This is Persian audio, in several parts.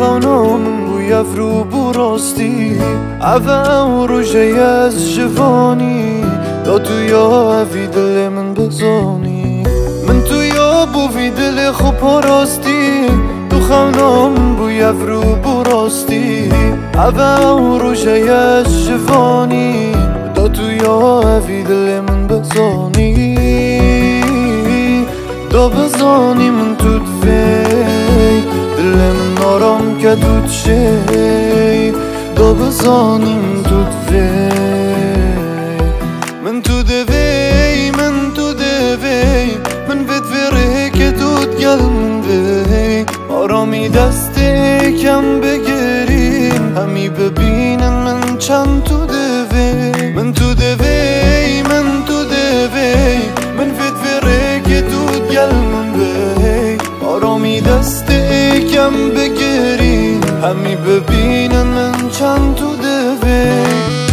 خانم بوی افرو براستی عوام روژه از جوانی دا تو یا اوی دل من بزانی من تو یا بوی دل خوب پراستی تو خانم بوی افرو براستی عوام روژه از جوانی دا تو یا اوی دل من بزانی دا بزانی من تو دوی دل من آرام که تو چی دا بزانی من تو دوی من تو دوی من تو دوی من بد وره که تو گل من وی آرامی دست کم بگیرین همی ببینن من چند تو دوی من تو دوی من تو دوی من بد وره که تو گل من وی آرامی دست کم بگیرین همی ببینن من چند تو دوی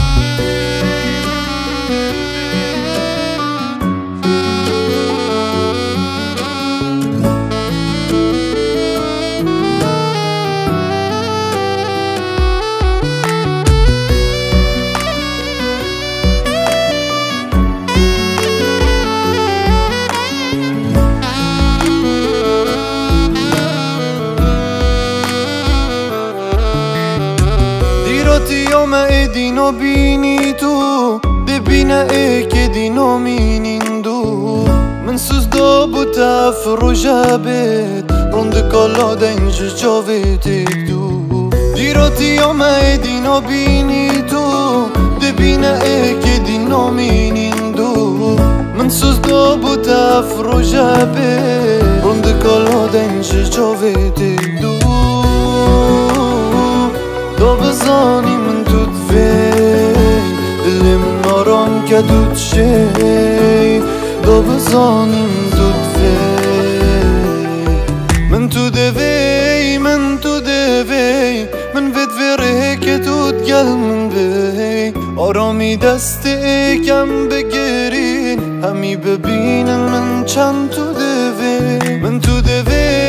ما دینو بینی تو دبینه ای که دینو مینین دو من سوز دا بو تفرو جبت روند کالا دنج جاویت دو دیراتی ما دینو بینی تو دبینه ای که دینو مینین دو من سوز دا بو تفرو جبت روند کالا دنج جاویت دو دا بزانی من تو دوی دل من آرام که تو چی دا بزانی من تو دوی من تو دوی من تو دوی من ود وره که تو گل من وی آرامی دست کم بگیرین همی ببینن من چند تو دوی من تو دوی